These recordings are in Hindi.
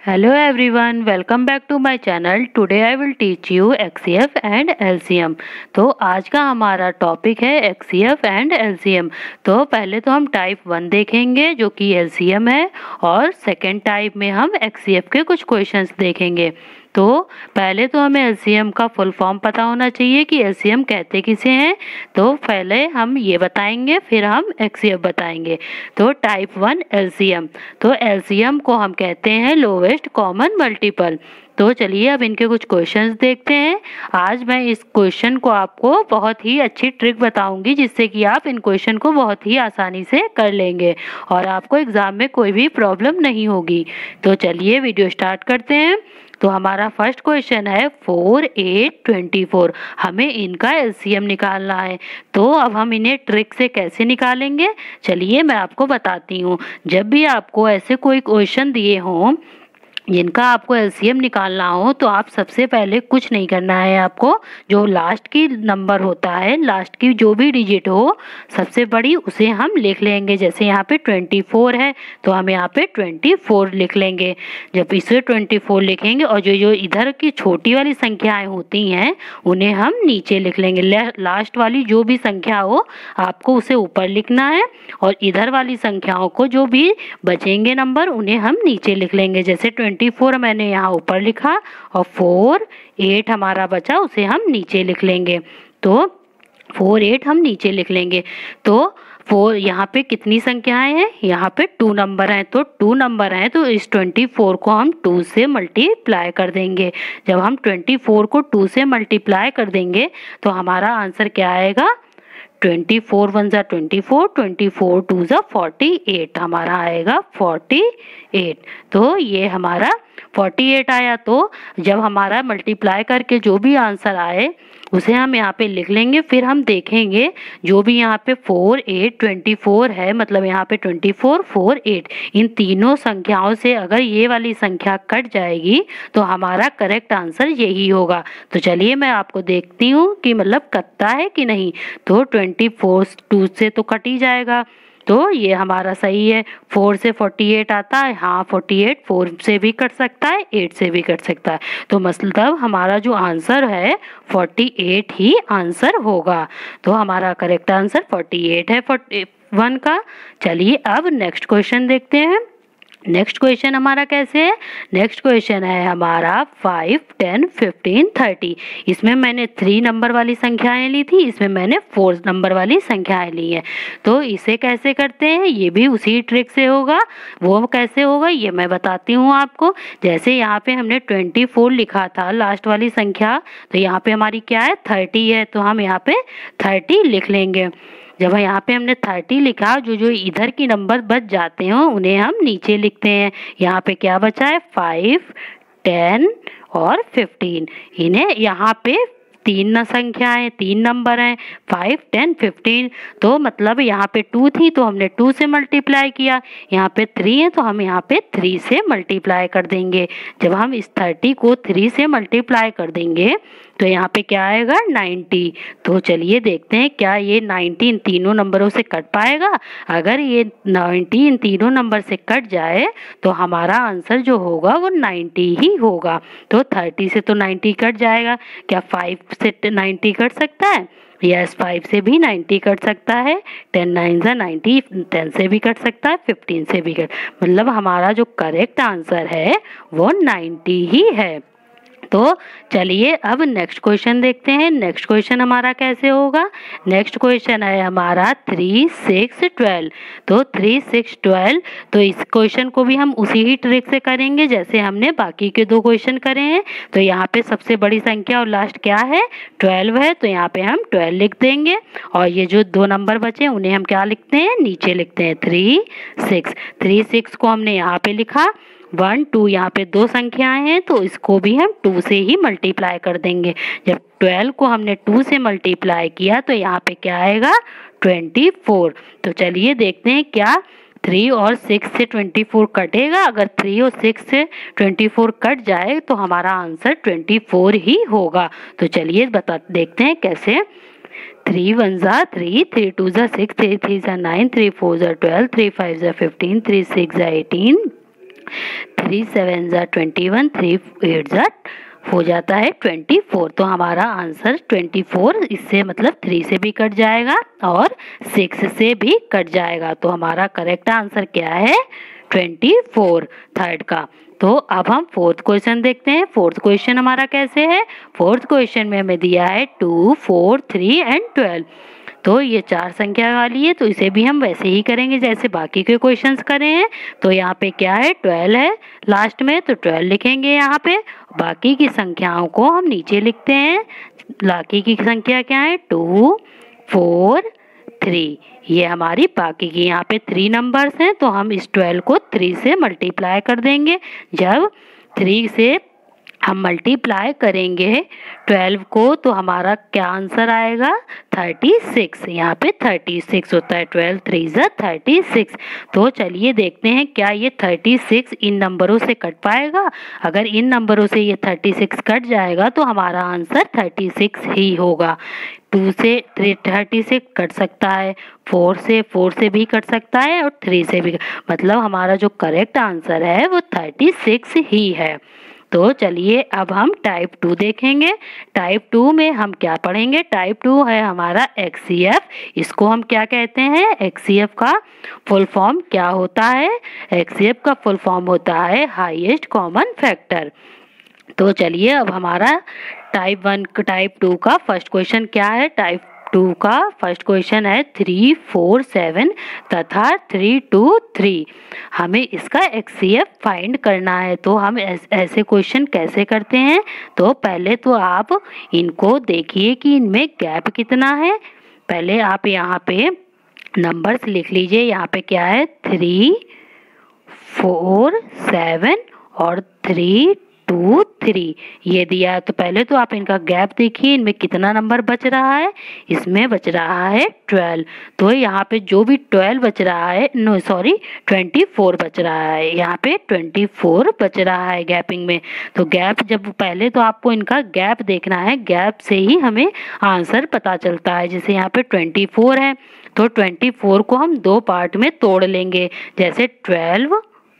Hello everyone, welcome back to my channel. Today I will teach you HCF and LCM. तो आज का हमारा टॉपिक है HCF एंड LCM। तो पहले तो हम टाइप 1 देखेंगे जो कि LCM है, और सेकेंड टाइप में हम HCF के कुछ क्वेश्चंस देखेंगे। तो पहले तो हमें LCM का फुल फॉर्म पता होना चाहिए कि LCM कहते किसे हैं। तो पहले हम ये बताएंगे, फिर हम HCF बताएंगे। तो टाइप 1 LCM, तो LCM को हम कहते हैं लोवेस्ट कॉमन मल्टीपल। तो चलिए अब इनके कुछ क्वेश्चंस देखते हैं। आज मैं इस क्वेश्चन को आपको बहुत ही अच्छी ट्रिक बताऊंगी जिससे कि आप इन क्वेश्चन को बहुत ही आसानी से कर लेंगे और आपको एग्जाम में कोई भी प्रॉब्लम नहीं होगी। तो चलिए वीडियो स्टार्ट करते हैं। तो हमारा फर्स्ट क्वेश्चन है 4, 8, 24। हमें इनका LCM निकालना है। तो अब हम इन्हें ट्रिक से कैसे निकालेंगे, चलिए मैं आपको बताती हूँ। जब भी आपको ऐसे कोई क्वेश्चन दिए हों जिनका आपको LCM निकालना हो, तो आप सबसे पहले कुछ नहीं करना है। आपको जो लास्ट की नंबर होता है, लास्ट की जो भी डिजिट हो सबसे बड़ी, उसे हम लिख लेंगे। जैसे यहाँ पे 24 है तो हम यहाँ पे 24 लिख लेंगे। जब इसे 24 लिखेंगे और जो जो इधर की छोटी वाली संख्याएं होती हैं उन्हें हम नीचे लिख लेंगे। लास्ट वाली जो भी संख्या हो आपको उसे ऊपर लिखना है, और इधर वाली संख्याओं को जो भी बचेंगे नंबर उन्हें हम नीचे लिख लेंगे। जैसे 24 मैंने यहाँ ऊपर लिखा और 4, 8 हमारा बचा, उसे हम नीचे लिख लेंगे। तो 4, 8 हम नीचे लिख लेंगे। तो 4 यहाँ पे कितनी संख्याएं हैं, यहाँ पे 2 नंबर हैं। तो 2 नंबर हैं तो इस 24 को हम 2 से मल्टीप्लाई कर देंगे। जब हम 24 को 2 से मल्टीप्लाई कर देंगे तो हमारा आंसर क्या आएगा, 24 1 जा 24, 24 2 जा 48 हमारा आएगा 48। तो ये हमारा 48 आया। तो जब हमारा मल्टीप्लाई करके जो भी आंसर आए उसे हम यहाँ पे लिख लेंगे। फिर हम देखेंगे जो भी यहाँ पे 4, 8, 24 है, मतलब यहाँ पे 24, 4, 8, इन तीनों संख्याओं से अगर ये वाली संख्या कट जाएगी तो हमारा करेक्ट आंसर यही होगा। तो चलिए मैं आपको देखती हूँ कि मतलब कटता है कि नहीं। तो 24 2 से तो कट ही जाएगा, तो ये हमारा सही है। 4 से 48 आता है, हाँ 48 4 से भी कट सकता है, 8 से भी कट सकता है। तो मतलब हमारा जो आंसर है 48 ही आंसर होगा। तो हमारा करेक्ट आंसर 48 है 41 का। चलिए अब नेक्स्ट क्वेश्चन देखते हैं। नेक्स्ट क्वेश्चन हमारा कैसे है, नेक्स्ट क्वेश्चन है हमारा 5, 10, 15, 30। इसमें मैंने 3 नंबर वाली संख्याएं ली थी, इसमें मैंने 4 नंबर वाली संख्याएं ली हैं। तो इसे कैसे करते हैं, ये भी उसी ट्रिक से होगा। वो कैसे होगा ये मैं बताती हूँ आपको। जैसे यहाँ पे हमने 24 लिखा था लास्ट वाली संख्या, तो यहाँ पे हमारी क्या है 30 है, तो हम यहाँ पे 30 लिख लेंगे। जब यहाँ पे हमने 30 लिखा, जो जो इधर की नंबर बच जाते हो उन्हें हम नीचे लिखते हैं। यहाँ पे क्या बचा है 5, 10 और 15। इन्हें यहाँ पे 3 संख्याएं, 3 नंबर हैं 5, 10, 15। तो मतलब यहाँ पे 2 थी तो हमने 2 से मल्टीप्लाई किया, यहाँ पे 3 है तो हम यहाँ पे 3 से मल्टीप्लाई कर देंगे। जब हम इस 30 को 3 से मल्टीप्लाई कर देंगे तो यहाँ पे क्या आएगा 90। तो चलिए देखते हैं क्या ये 90 इन तीनों नंबरों से कट पाएगा। अगर ये 90 इन तीनों नंबर से कट जाए तो हमारा आंसर जो होगा वो 90 ही होगा। तो 30 से तो 90 कट जाएगा, क्या 5 से 90 कट सकता है, यस 5 से भी 90 कट सकता है, 10 9 जा 90, 10 से भी कट सकता है, 15 से भी कट, मतलब हमारा जो करेक्ट आंसर है वो 90 ही है। तो चलिए अब नेक्स्ट क्वेश्चन देखते हैं। नेक्स्ट क्वेश्चन हमारा कैसे होगा, नेक्स्ट क्वेश्चन है हमारा 3, 6, 12। तो 3, 6, 12, तो इस क्वेश्चन को भी हम उसी ही ट्रिक से करेंगे जैसे हमने बाकी के 2 क्वेश्चन करे हैं। तो यहाँ पे सबसे बड़ी संख्या और लास्ट क्या है 12 है, तो यहाँ पे हम 12 लिख देंगे, और ये जो 2 नंबर बचे उन्हें हम क्या लिखते हैं नीचे लिखते हैं 3, 6। 3, 6 को हमने यहाँ पे लिखा, 1, 2 यहाँ पे 2 संख्याएं हैं तो इसको भी हम 2 से ही मल्टीप्लाई कर देंगे। जब 12 को हमने 2 से मल्टीप्लाई किया तो यहाँ पे क्या आएगा 24। तो चलिए देखते हैं क्या 3 और 6 से 24 कटेगा। अगर 3 और 6 से 24 कट जाए तो हमारा आंसर 24 ही होगा। तो चलिए देखते हैं कैसे। 3 1 जा 3, 3 2 जा 6, 3 3 जा 9, 3 4 जा 12, 3 5 जा 15, 3 6 जा 18, 3 7 जा 21, 3 8 जा हो जाता है 24। तो हमारा आंसर 24, इससे मतलब 3 से भी कट जाएगा और 6 से भी कट जाएगा। तो हमारा करेक्ट आंसर क्या है? 24 थर्ड का। तो अब हम फोर्थ क्वेश्चन देखते हैं। फोर्थ क्वेश्चन हमारा कैसे है? फोर्थ क्वेश्चन में हमें दिया है 2, 4, 3 एंड 12। तो ये 4 संख्या वाली है, तो इसे भी हम वैसे ही करेंगे जैसे बाकी के क्वेश्चंस करे हैं। तो यहाँ पे क्या है? 12 है लास्ट में, तो 12 लिखेंगे यहाँ पे। बाकी की संख्याओं को हम नीचे लिखते हैं। बाकी की संख्या क्या है? 2, 4, 3। ये हमारी बाकी की यहाँ पे 3 नंबर्स हैं, तो हम इस 12 को 3 से मल्टीप्लाई कर देंगे। जब 3 से हम मल्टीप्लाई करेंगे 12 को, तो हमारा क्या आंसर आएगा? 36। यहाँ पे 36 होता है। 12 3 जा 36। तो चलिए देखते हैं क्या ये 36 इन नंबरों से कट पाएगा। अगर इन नंबरों से ये 36 कट जाएगा तो हमारा आंसर 36 ही होगा। 2 से 30 से कट सकता है, 4 से भी कट सकता है और 3 से भी। मतलब हमारा जो करेक्ट आंसर है वो 36 ही है। तो चलिए अब हम टाइप 2 देखेंगे। टाइप 2 में हम क्या पढ़ेंगे? टाइप 2 है हमारा XCF। इसको हम क्या कहते हैं? XCF का फुल फॉर्म क्या होता है? XCF का फुल फॉर्म होता है हाईएस्ट कॉमन फैक्टर। तो चलिए अब हमारा टाइप 2 का फर्स्ट क्वेश्चन क्या है? टाइप 2 का फर्स्ट क्वेश्चन है 3, 4, 7 तथा 3, 2, 3। हमें इसका XCF फाइंड करना है। तो हम ऐसे क्वेश्चन कैसे करते हैं? तो पहले तो आप इनको देखिए कि इनमें गैप कितना है। पहले आप यहाँ पे नंबर्स लिख लीजिए। यहाँ पे क्या है? 3, 4, 7 और 3, 2, 3 ये दिया है। तो पहले तो आप इनका गैप देखिए, इनमें कितना नंबर बच रहा है? इसमें बच रहा है 12। तो यहाँ पे जो भी 12 बच रहा है, 24 बच रहा है। यहाँ पे 24 बच रहा है गैपिंग में। तो गैप जब पहले तो आपको इनका गैप देखना है, गैप से ही हमें आंसर पता चलता है। जैसे यहाँ पे 24 है, तो 24 को हम 2 पार्ट में तोड़ लेंगे। जैसे 12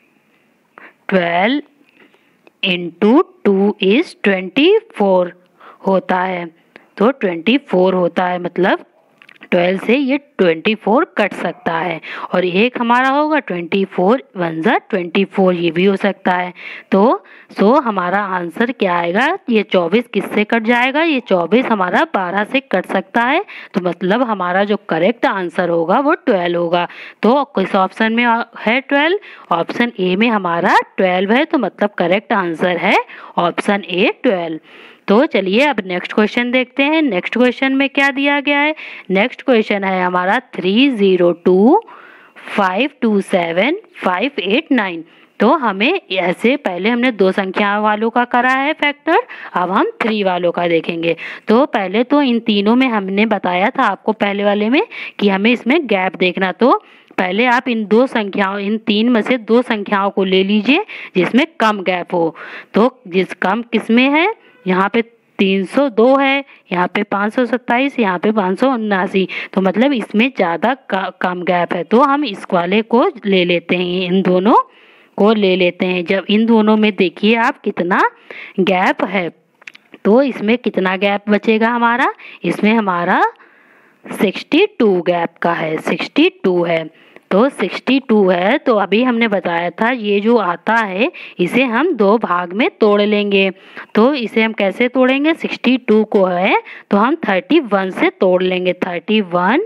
इंटू 2 इज 24 होता है। तो 24 होता है, मतलब 12 से ये 24 कट सकता है। और एक हमारा होगा 24 1 जा 24, ये भी हो सकता है। तो हमारा आंसर क्या आएगा? ये 24 किससे कट जाएगा? ये 24 हमारा 12 से कट सकता है। तो मतलब हमारा जो करेक्ट आंसर होगा वो 12 होगा। तो किस ऑप्शन में है 12? ऑप्शन ए में हमारा 12 है। तो मतलब करेक्ट आंसर है ऑप्शन ए 12। तो चलिए अब नेक्स्ट क्वेश्चन देखते हैं। नेक्स्ट क्वेश्चन में क्या दिया गया है? नेक्स्ट क्वेश्चन है हमारा 302 527 589। तो हमें ऐसे पहले हमने 2 संख्या वालों का करा है फैक्टर, अब हम 3 वालों का देखेंगे। तो पहले तो इन तीनों में हमने बताया था आपको पहले वाले में कि हमें इसमें गैप देखना। तो पहले आप इन 3 में से 2 संख्याओं को ले लीजिए जिसमें कम गैप हो। तो जिस कम किसमें है? यहाँ पे 302 है, यहाँ पे 527, यहाँ पे 579। तो मतलब इसमें ज़्यादा कम गैप है। तो हम इस वाले को ले लेते हैं, इन दोनों को ले लेते हैं। जब इन दोनों में देखिए आप कितना गैप है। तो इसमें कितना गैप बचेगा हमारा? इसमें हमारा 62 गैप का है, 62 है। तो 62 है। तो अभी हमने बताया था ये जो आता है इसे हम 2 भाग में तोड़ लेंगे। तो इसे हम कैसे तोड़ेंगे? 62 को है तो हम 31 से तोड़ लेंगे। 31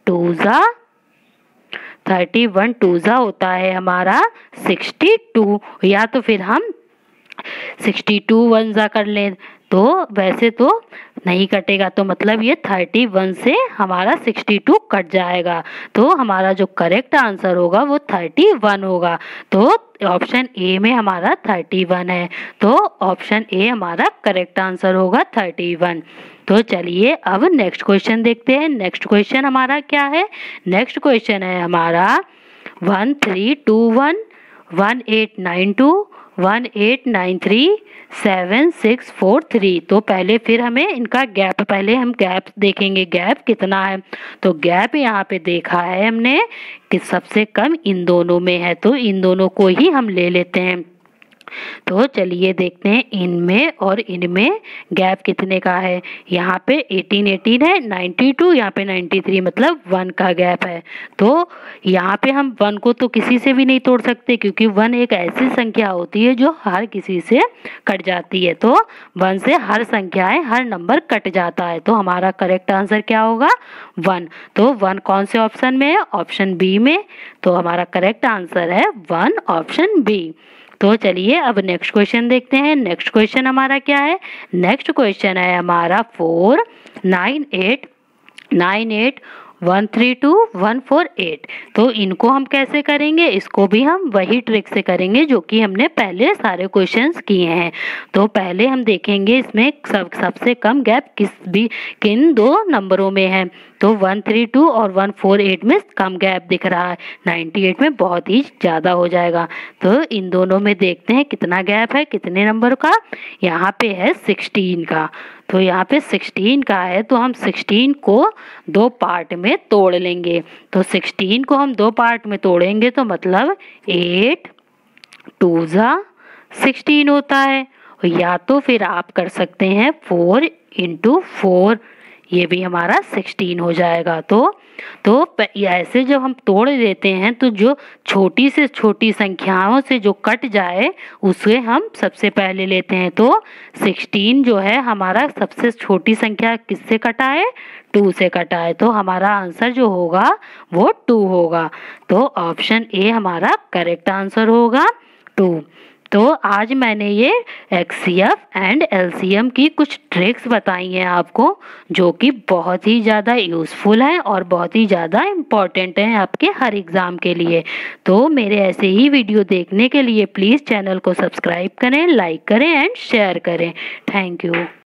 2 जा होता है हमारा 62, या तो फिर हम 62 1 जा कर लें। तो वैसे तो नहीं कटेगा, तो मतलब ये 31 से हमारा 62 कट जाएगा। तो हमारा जो करेक्ट आंसर होगा वो 31 होगा। तो ऑप्शन ए में हमारा 31 है। तो ऑप्शन ए हमारा करेक्ट आंसर होगा 31। तो चलिए अब नेक्स्ट क्वेश्चन देखते हैं। नेक्स्ट क्वेश्चन हमारा क्या है? नेक्स्ट क्वेश्चन है हमारा 1321 1892 18937643। तो पहले फिर हमें इनका गैप, पहले हम गैप देखेंगे, गैप कितना है। तो गैप यहाँ पे देखा है हमने कि सबसे कम इन दोनों में है, तो इन दोनों को ही हम ले लेते हैं। तो चलिए देखते हैं इनमें और इनमें गैप कितने का है। यहाँ पे 18 है, 92 यहाँ पे 93, मतलब 1 का गैप है। तो यहाँ पे हम 1 को तो किसी से भी नहीं तोड़ सकते, क्योंकि 1 एक ऐसी संख्या होती है जो हर किसी से कट जाती है। तो 1 से हर संख्याएं, हर नंबर कट जाता है। तो हमारा करेक्ट आंसर क्या होगा? 1। तो 1 कौन से ऑप्शन में है? ऑप्शन बी में। तो हमारा करेक्ट आंसर है 1, ऑप्शन बी। तो चलिए अब नेक्स्ट क्वेश्चन देखते हैं। नेक्स्ट क्वेश्चन हमारा क्या है? नेक्स्ट क्वेश्चन है हमारा 4989132 तो इनको हम कैसे करेंगे? इसको भी हम वही ट्रिक से करेंगे जो कि हमने पहले सारे क्वेश्चंस किए हैं। तो पहले हम देखेंगे इसमें सबसे कम गैप किन दो नंबरों में है। तो 132 और 148 में कम गैप दिख रहा है, 98 में बहुत ही ज़्यादा हो जाएगा। तो इन दोनों में देखते हैं कितना गैप है, कितने नंबर का। यहाँ पे है 16 का। तो यहाँ पे 16 का है, तो हम 16 को 2 पार्ट में तोड़ लेंगे। तो 16 को हम 2 पार्ट में तोड़ेंगे तो मतलब 8 2 16 होता है। या तो फिर आप कर सकते हैं 4 × 4, ये भी हमारा 16 हो जाएगा। तो ऐसे जब हम तोड़ देते हैं तो जो छोटी से छोटी संख्याओं से जो कट जाए उसे हम सबसे पहले लेते हैं। तो 16 जो है हमारा सबसे छोटी संख्या किससे कटा है? 2 से कटा है। तो हमारा आंसर जो होगा वो 2 होगा। तो ऑप्शन ए हमारा करेक्ट आंसर होगा 2। तो आज मैंने ये एक्ससीएफ एंड एलसीएम की कुछ ट्रिक्स बताई हैं आपको, जो कि बहुत ही ज़्यादा यूज़फुल है और बहुत ही ज़्यादा इम्पॉर्टेंट है आपके हर एग्ज़ाम के लिए। तो मेरे ऐसे ही वीडियो देखने के लिए प्लीज़ चैनल को सब्सक्राइब करें, लाइक करें एंड शेयर करें। Thank you.